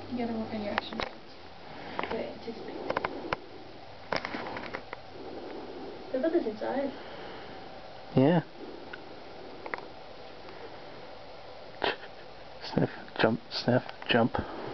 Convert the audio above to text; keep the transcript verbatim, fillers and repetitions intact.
You gotta work on your action. Wait, anticipate. They put this inside. Yeah. Sniff, jump, sniff, jump.